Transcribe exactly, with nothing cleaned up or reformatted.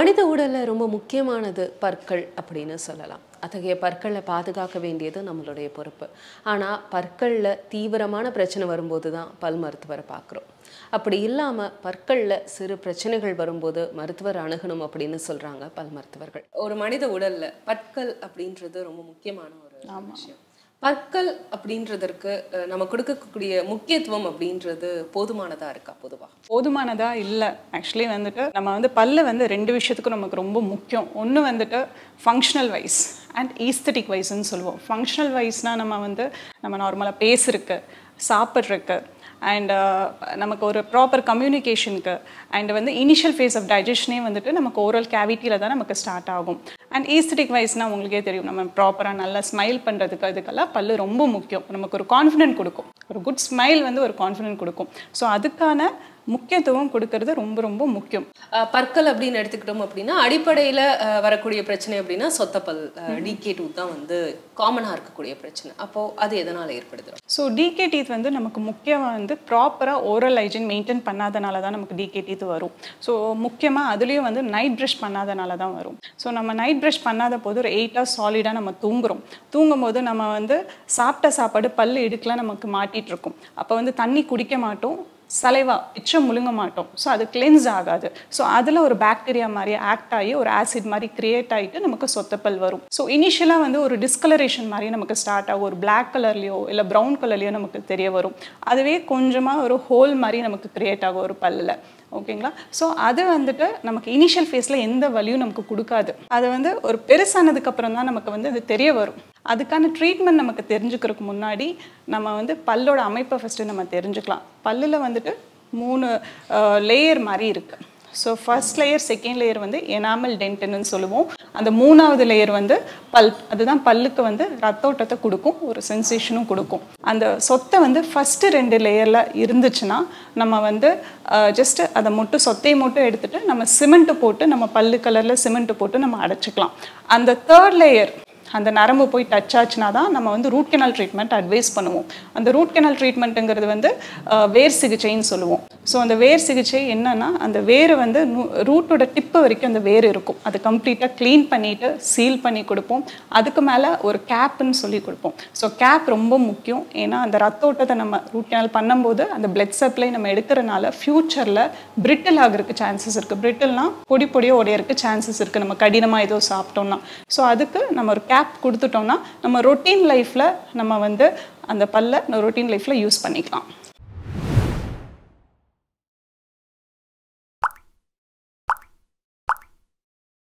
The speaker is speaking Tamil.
மனித உடல்ல ரொம்ப முக்கியமானது பற்கள் அப்படின்னு சொல்லலாம். அத்தகைய பற்களை பாதுகாக்க வேண்டியது நம்மளுடைய பொறுப்பு. ஆனா பற்கள்ல தீவிரமான பிரச்சனை வரும்போது தான் பல் மருத்துவரை பார்க்குறோம். அப்படி இல்லாம பற்கள்ல சிறு பிரச்சனைகள் வரும்போது மருத்துவர் அணுகணும் அப்படின்னு சொல்றாங்க பல் மருத்துவர்கள். ஒரு மனித உடல்ல பற்கள் அப்படின்றது ரொம்ப முக்கியமான ஒரு விஷயம். பற்கள் அப்படின்றதற்கு நம்ம கொடுக்கக்கூடிய முக்கியத்துவம் அப்படின்றது போதுமானதா இருக்கா? பொதுவா போதுமானதா இல்லை. ஆக்சுவலி வந்துட்டு நம்ம வந்து பல்லு வந்து ரெண்டு விஷயத்துக்கும் நமக்கு ரொம்ப முக்கியம். ஒன்று வந்துட்டு ஃபங்க்ஷனல் வைஸ் அண்ட் ஈஸ்தட்டிக் வைஸ்ன்னு சொல்லுவோம். ஃபங்க்ஷனல் வைஸ்னால் நம்ம வந்து நம்ம நார்மலாக பேசுறதுக்கு, சாப்பிட்றதுக்கு, அண்ட் நமக்கு ஒரு ப்ராப்பர் கம்யூனிகேஷனுக்கு, அண்ட் வந்து இனிஷியல் ஃபேஸ் ஆஃப் டைஜஷனே வந்துட்டு நமக்கு ஓரல் கேவிட்டியில் தான் நமக்கு ஸ்டார்ட் ஆகும். அண்ட் ஈஸ்தட்டிக் வைஸ்னால் உங்களுக்கே தெரியும், நம்ம ப்ராப்பராக நல்லா ஸ்மைல் பண்ணுறதுக்கு இதுக்கெல்லாம் பல்லு ரொம்ப முக்கியம். நமக்கு ஒரு கான்ஃபிடென்ட் கொடுக்கும். ஒரு குட் ஸ்மைல் வந்து ஒரு கான்ஃபிடென்ட் கொடுக்கும். ஸோ அதுக்கான முக்கியத்துவம் கொடுக்கறது ரொம்ப ரொம்ப முக்கியம். பற்கள் அப்படின்னு எடுத்துக்கிட்டோம் அப்படின்னா அடிப்படையில் வரக்கூடிய பிரச்சனை அப்படின்னா சொத்தப்பல், டிகே டூத் தான் வந்து காமனாக இருக்கக்கூடிய பிரச்சனை. அப்போது அது எதனால் ஏற்படுது? ஸோ டிகே டீத் வந்து நமக்கு முக்கியமாக வந்து ப்ராப்பராக ஓரல் ஹைஜீன் மெயின்டைன் பண்ணாதனால தான் நமக்கு டிகே டீத் வரும். ஸோ முக்கியமாக அதுலேயும் வந்து நைட் ப்ரஷ் பண்ணாதனால தான் வரும். ஸோ நம்ம நைட் ப்ரஷ் பண்ணாத போது ஒரு எயிட் ஹவர்ஸ் சாலிடாக நம்ம தூங்குறோம். தூங்கும் போது நம்ம வந்து சாப்பிட்ட சாப்பாடு பல் இடுக்கெலாம் நமக்கு மாட்டிகிட்டு இருக்கும். அப்போ வந்து தண்ணி குடிக்க மாட்டோம், சலைவா பிச்சம் முழுங்க மாட்டோம். ஸோ அது கிளென்ஸ் ஆகாது. ஸோ அதில் ஒரு பாக்டீரியா மாதிரி ஆக்ட் ஆகி ஒரு ஆசிட் மாதிரி கிரியேட் ஆகிட்டு நமக்கு சொத்தப்பல் வரும். ஸோ இனிஷியலாக வந்து ஒரு டிஸ்கலரேஷன் மாதிரி நமக்கு ஸ்டார்ட் ஆகும். ஒரு பிளாக் கலர்லையோ இல்லை ப்ரௌன் கலர்லையோ நமக்கு தெரிய வரும். அதுவே கொஞ்சமாக ஒரு ஹோல் மாதிரி நமக்கு கிரியேட் ஆகும் ஒரு பல்லில். ஓகேங்களா? ஸோ அது வந்துட்டு நமக்கு இனிஷியல் ஃபேஸில் எந்த வலியும் நமக்கு கொடுக்காது. அது வந்து ஒரு பெருசானதுக்கப்புறம் தான் நமக்கு வந்து அது தெரிய வரும். அதுக்கான ட்ரீட்மெண்ட் நமக்கு தெரிஞ்சுக்கிறதுக்கு முன்னாடி நம்ம வந்து பல்லோட அமைப்பை ஃபஸ்ட்டு நம்ம தெரிஞ்சுக்கலாம். பல்லில் வந்துட்டு மூணு லேயர் மாதிரி இருக்குது. So first layer, second layer வந்து எனாமல் டென்ட்னு சொல்லுவோம். அந்த மூணாவது லேயர் வந்து பல்ப். அதுதான் பல்லுக்கு வந்து ரத்தோட்டத்தை கொடுக்கும், ஒரு சென்சேஷனும் கொடுக்கும். அந்த சொத்தை வந்து ஃபஸ்ட்டு ரெண்டு லேயரில் இருந்துச்சுன்னா நம்ம வந்து ஜஸ்ட்டு அதை மட்டும் சொத்தையை மட்டும் எடுத்துகிட்டு நம்ம சிமெண்ட்டு போட்டு நம்ம பல்லு கலரில் சிமெண்ட்டு போட்டு நம்ம அடைச்சிக்கலாம். அந்த தேர்ட் லேயர் அந்த நரம்பு போய் டச் ஆச்சுனா தான் நம்ம வந்து ரூட் கெனால் ட்ரீட்மெண்ட் அட்வைஸ் பண்ணுவோம். அந்த ரூட் கெனால் ட்ரீட்மெண்ட்டுங்கிறது வந்து வேர் சிகிச்சைன்னு சொல்லுவோம். ஸோ அந்த வேர் சிகிச்சை என்னன்னா, அந்த வேர் வந்து ரூட்டோட டிப்பு வரைக்கும் அந்த வேர் இருக்கும். அது கம்ப்ளீட்டாக க்ளீன் பண்ணிவிட்டு சீல் பண்ணி கொடுப்போம். அதுக்கு மேலே ஒரு கேப்புன்னு சொல்லி கொடுப்போம். ஸோ கேப் ரொம்ப முக்கியம். ஏன்னா அந்த ரத்தோட்டத்தை நம்ம ரூட் கெனால் பண்ணும்போது அந்த பிளட் சப்ளை நம்ம எடுக்கிறனால ஃப்யூச்சரில் பிரிட்டில் ஆகிறதுக்கு சான்சஸ் இருக்குது. பிரிட்டில்னால் பொடி பொடியாக உடையறதுக்கு சான்சஸ் இருக்குது நம்ம கடினமாக ஏதோ சாப்பிட்டோம்னா. ஸோ அதுக்கு நம்ம ஒரு கேப் கொடுத்துட்டோம்னா நம்ம ரொட்டீன் லைஃப்பில் நம்ம வந்து அந்த பல்லை ரொட்டீன் லைஃப்பில் யூஸ் பண்ணிக்கலாம்.